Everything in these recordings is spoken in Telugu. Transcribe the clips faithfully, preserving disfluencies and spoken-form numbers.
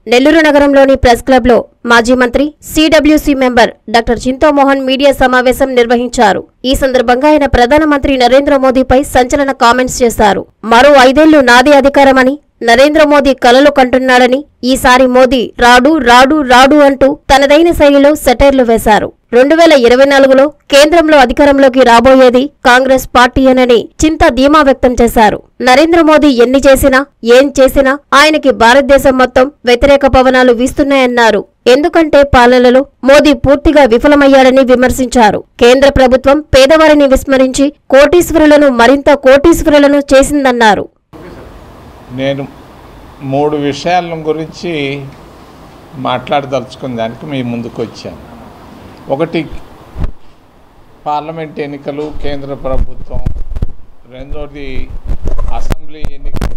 నెల్లూరు నగరంలోని ప్రెస్ క్లబ్లో మాజీ మంత్రి CWC member doctor Chinta Mohan media సమావేశం నిర్వహించారు. ఈ సందర్భంగా ఆయన ప్రధానమంత్రి నరేంద్ర మోదీపై సంచలన కామెంట్స్ చేశారు. మరో ఐదేళ్లు నాది అధికారమని నరేంద్ర మోదీ కలలు కంటున్నాడని, ఈసారి మోదీ రాడు రాడు రాడు అంటూ తనదైన శైలిలో సెటైర్లు వేశారు. రెండు వేల ఇరవై నాలుగులో కేంద్రంలో అధికారంలోకి రాబోయేది కాంగ్రెస్ పార్టీయేనని చింత ధీమా వ్యక్తం చేశారు. నరేంద్ర మోదీ ఎన్ని చేసినా ఏం చేసినా ఆయనకి భారతదేశం మొత్తం వ్యతిరేక పవనాలు వీస్తున్నాయన్నారు. ఎందుకంటే పాలనలో మోదీ పూర్తిగా విఫలమయ్యాడని విమర్శించారు. కేంద్ర ప్రభుత్వం పేదవారిని విస్మరించి కోటీశ్వరులను మరింత కోటీశ్వరులను చేసిందన్నారు. నేను మూడు విషయాల గురించి మాట్లాడదలుచుకున్న దానికి మీ ముందుకు వచ్చాను. ఒకటి పార్లమెంట్ ఎన్నికలు, కేంద్ర ప్రభుత్వం. రెండోది అసెంబ్లీ ఎన్నికలు,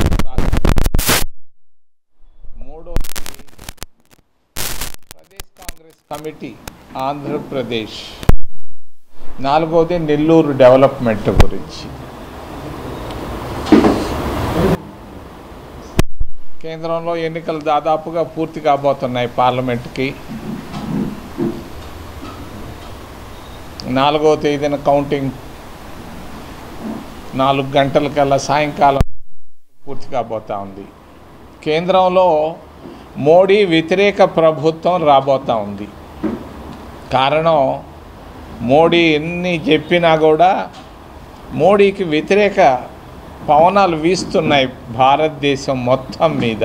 మూడోది ప్రదేశ్ కాంగ్రెస్ కమిటీ ఆంధ్రప్రదేశ్, నాలుగోది నెల్లూరు డెవలప్మెంట్ గురించి. కేంద్రంలో ఎన్నికలు దాదాపుగా పూర్తి కాబోతున్నాయి. పార్లమెంట్కి నాలుగవ తేదీన కౌంటింగ్ నాలుగు గంటలకల్లా సాయంకాలం పూర్తి కాబోతూ ఉంది. కేంద్రంలో మోడీ వ్యతిరేక ప్రభుత్వం రాబోతూ ఉంది. కారణం, మోడీ ఎన్ని చెప్పినా కూడా మోడీకి వ్యతిరేక పవనాలు వీస్తున్నాయి భారతదేశం మొత్తం మీద.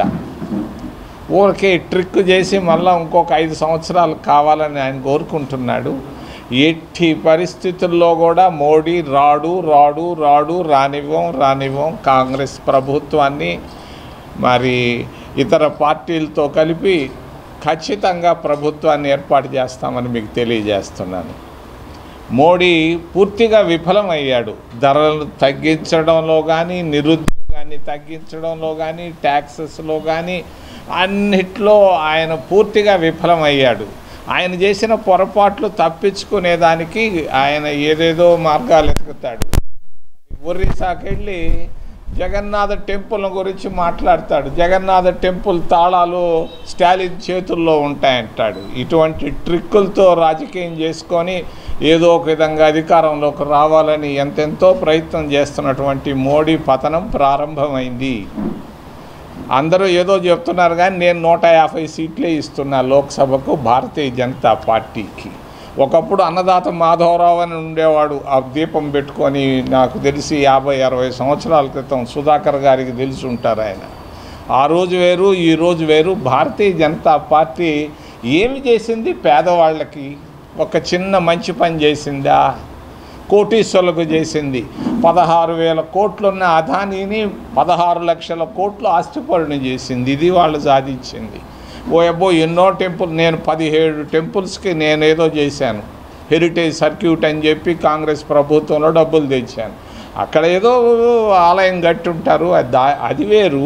ఊరికే ట్రిక్ చేసి మళ్ళీ ఇంకొక ఐదు సంవత్సరాలు కావాలని ఆయన కోరుకుంటున్నాడు. ఎట్టి పరిస్థితుల్లో కూడా మోడీ రాడు రాడు రాడు రానివ్వం రానివ్వం కాంగ్రెస్ ప్రభుత్వాన్ని మరి ఇతర పార్టీలతో కలిపి ఖచ్చితంగా ప్రభుత్వాన్ని ఏర్పాటు చేస్తామని మీకు తెలియజేస్తున్నాను. మోడీ పూర్తిగా విఫలమయ్యాడు. ధరలు తగ్గించడంలో కానీ, నిరుద్యోగాన్ని తగ్గించడంలో కానీ, ట్యాక్సెస్లో కానీ అన్నిట్లో ఆయన పూర్తిగా విఫలమయ్యాడు. ఆయన చేసిన పొరపాట్లు తప్పించుకునేదానికి ఆయన ఏదేదో మార్గాలు ఎతుకుతాడు. ఒరిస్సాకి వెళ్ళి జగన్నాథ టెంపుల్ గురించి మాట్లాడతాడు. జగన్నాథ టెంపుల్ తాళాలు స్టాలిన్ చేతుల్లో ఉంటాయంటాడు. ఇటువంటి ట్రిక్కులతో రాజకీయం చేసుకొని ఏదో ఒక విధంగా అధికారంలోకి రావాలని ఎంతెంతో ప్రయత్నం చేస్తున్నటువంటి మోడీ పతనం ప్రారంభమైంది. అందరూ ఏదో చెప్తున్నారు కానీ నేను నూట యాభై సీట్లే ఇస్తున్నా లోక్సభకు భారతీయ జనతా పార్టీకి. ఒకప్పుడు అన్నదాత మాధవరావు అని ఉండేవాడు, ఆ దీపం పెట్టుకొని, నాకు తెలిసి యాభై అరవై సంవత్సరాల క్రితం. సుధాకర్ గారికి తెలిసి ఉంటారు ఆయన. ఆ రోజు వేరు, ఈ రోజు వేరు. భారతీయ జనతా పార్టీ ఏమి చేసింది పేదవాళ్ళకి? ఒక చిన్న మంచి పని చేసిందా? కోటీశ్వరులకు చేసింది. పదహారు వేల కోట్లున్న అదానీని పదహారు లక్షల కోట్లు ఆస్తిపరుని చేసింది. ఇది వాళ్ళు సాధించింది. ఓ అబ్బో ఎన్నో టెంపుల్, నేను పదిహేడు టెంపుల్స్కి నేనేదో చేశాను, హెరిటేజ్ సర్క్యూట్ అని చెప్పి కాంగ్రెస్ ప్రభుత్వంలో డబ్బులు తెచ్చాను. అక్కడ ఏదో ఆలయం కట్టుంటారు, అది వేరు.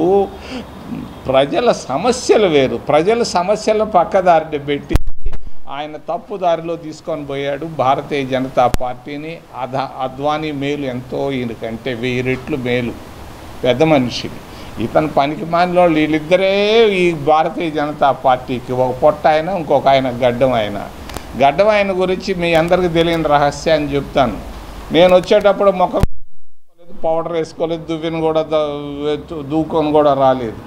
ప్రజల సమస్యలు వేరు. ప్రజల సమస్యలను పక్కదారిని పెట్టి ఆయన తప్పుదారిలో తీసుకొని పోయాడు భారతీయ జనతా పార్టీని. అద అద్వానీ మేలు ఎంతో, ఈయనకంటే వెయ్యి రెట్లు మేలు, పెద్ద మనిషి. ఇతను పనికి మానిలో వీళ్ళిద్దరే ఈ భారతీయ జనతా పార్టీకి. ఒక పొట్ట ఆయన, ఇంకొక ఆయన గడ్డం ఆయన. గడ్డం ఆయన గురించి మీ అందరికీ తెలియని రహస్యాన్ని చెప్తాను. నేను వచ్చేటప్పుడు ముఖం వేసుకోలేదు, పౌడర్ వేసుకోలేదు, దువ్విని కూడా దూకొని కూడా రాలేదు.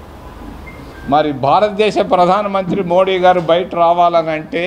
మరి భారతదేశ ప్రధానమంత్రి మోడీ గారు బయట రావాలని అంటే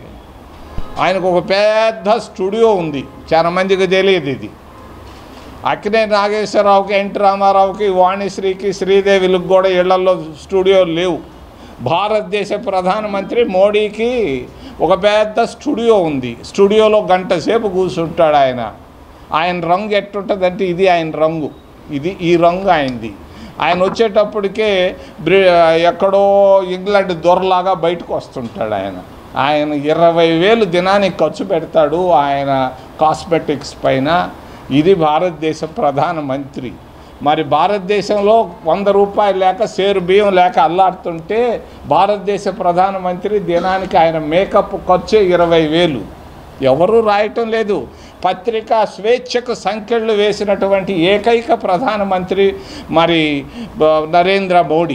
ఆయనకు ఒక పెద్ద స్టూడియో ఉంది. చాలా మందికి తెలియదు ఇది. అక్కినే నాగేశ్వరరావుకి, ఎన్టీ రామారావుకి, వాణిశ్రీకి, శ్రీదేవిలకు కూడా ఇళ్లలో స్టూడియోలు లేవు. భారతదేశ ప్రధానమంత్రి మోడీకి ఒక పెద్ద స్టూడియో ఉంది. స్టూడియోలో గంట సేపు కూర్చుంటాడు ఆయన. ఆయన రంగు ఎట్టుంటుందంటే ఇది ఆయన రంగు, ఇది ఈ రంగు ఆయనది. ఆయన వచ్చేటప్పటికే ఎక్కడో ఇంగ్లాండ్ దొరలాగా బయటకు వస్తుంటాడు ఆయన. ఆయన ఇరవై వేలు దినానికి ఖర్చు పెడతాడు ఆయన కాస్మెటిక్స్ పైన. ఇది భారతదేశ ప్రధానమంత్రి. మరి భారతదేశంలో వంద రూపాయలు లేక సేరు బియ్యం లేక అల్లాడుతుంటే భారతదేశ ప్రధానమంత్రి దినానికి ఆయన మేకప్ ఖర్చు ఇరవై వేలు. ఎవరూ రాయటం లేదు. పత్రికా స్వేచ్ఛకు సంఖ్యలు వేసినటువంటి ఏకైక ప్రధానమంత్రి మరి నరేంద్ర మోడీ.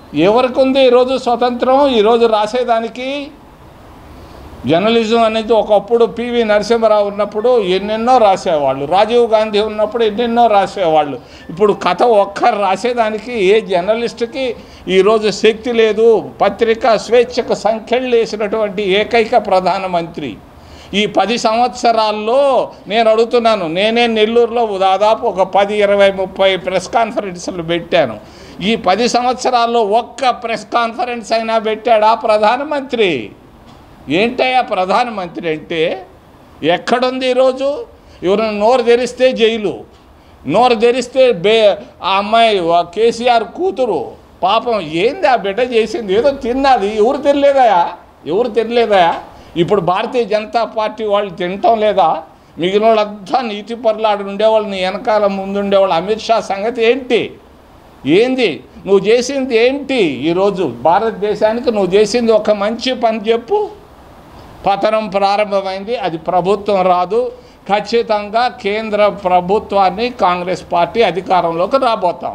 ఎవరికి ఉంది ఈరోజు స్వతంత్రం? ఈరోజు రాసేదానికి జర్నలిజం అనేది ఒకప్పుడు పివి నరసింహారావు ఉన్నప్పుడు ఎన్నెన్నో రాసేవాళ్ళు, రాజీవ్ గాంధీ ఉన్నప్పుడు ఎన్నెన్నో రాసేవాళ్ళు. ఇప్పుడు కథ ఒక్కరు రాసేదానికి ఏ జర్నలిస్టుకి ఈరోజు శక్తి లేదు. పత్రికా స్వేచ్ఛకు సంఖ్యలు వేసినటువంటి ఏకైక ప్రధానమంత్రి ఈ పది సంవత్సరాల్లో నేను అడుగుతున్నాను. నేనే నెల్లూరులో దాదాపు ఒక పది ఇరవై ముప్పై ప్రెస్ కాన్ఫరెన్స్లు పెట్టాను. ఈ పది సంవత్సరాల్లో ఒక్క ప్రెస్ కాన్ఫరెన్స్ అయినా పెట్టాడా ప్రధానమంత్రి? ఏంటయ్యా ప్రధానమంత్రి అంటే? ఎక్కడుంది ఈరోజు? ఎవరైనా నోరు తెరిస్తే జైలు, నోరు తెరిస్తే బే ఆ అమ్మాయి కేసీఆర్ కూతురు పాపం ఏంది ఆ బిడ్డ చేసింది? ఏదో తిన్నది, ఎవరు తినలేదయా? ఎవరు తినలేదయా? ఇప్పుడు భారతీయ జనతా పార్టీ వాళ్ళు తినటం లేదా? మిగిలిన వాళ్ళంతా నీతి పరులాడు ఉండేవాళ్ళు, నీ వెనకాల ముందుండేవాళ్ళు. అమిత్ షా సంగతి ఏంటి? ఏంది నువ్వు చేసింది ఏంటి? ఈరోజు భారతదేశానికి నువ్వు చేసింది ఒక మంచి పని చెప్పు. పతనం ప్రారంభమైంది, అది ప్రభుత్వం రాదు. ఖచ్చితంగా కేంద్ర ప్రభుత్వాన్ని కాంగ్రెస్ పార్టీ అధికారంలోకి రాబోతాం.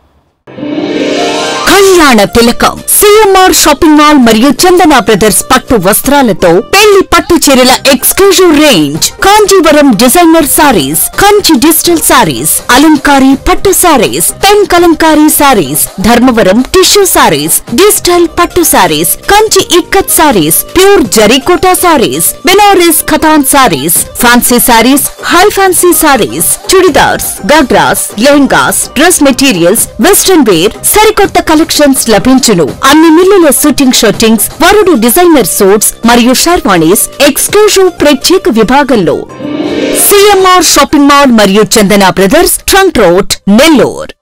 కళ్యాణ తిలకం సిఎంఆర్ షాపింగ్ మాల్ మరియు చందన బ్రదర్స్ పట్టు వస్త్రాలతో పెళ్లి పట్టు చీరల exclusive range, Kanjeevaram designer saris, Kanchi digital saris, అలంకారీ పట్టు saris, pen Kalamkari saris, Dharmavaram tissue saris, digital పట్టు saris, Kanchi Ikkat saris, pure Zarikota saris, Banaras Khatan saris, fancy saris, high fancy saris, churidars, ghagras, lehengas, dress materials, western wear, సరికొత్త కలెక్షన్స్ లభించును. అన్ని మిల్లుల షూటింగ్ షర్టింగ్స్, వరుడు డిజైనర్ సూట్స్ మరియు షర్వాణీస్ ఎక్స్క్లూజివ్ ప్రత్యేక విభాగంలో. సిఎంఆర్ షాపింగ్ మాల్ మరియు Chandana brothers, trunk road, Nellore.